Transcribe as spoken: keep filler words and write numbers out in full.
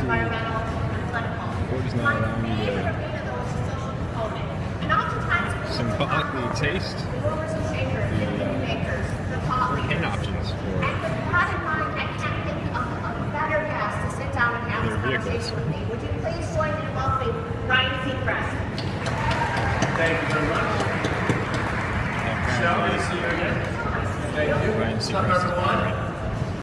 environmental, and political. My favorite of those is social component. And oftentimes, symbolically taste the movers and shakers, the opinion makers, the thought leaders. options for and with that in mind, I can't think of a better guest to sit down and have this conversation with me. Would you please join me in welcoming Ryan Seacrest? Thank you very much. Shall we see you again? Thank you. Ryan Stop number one.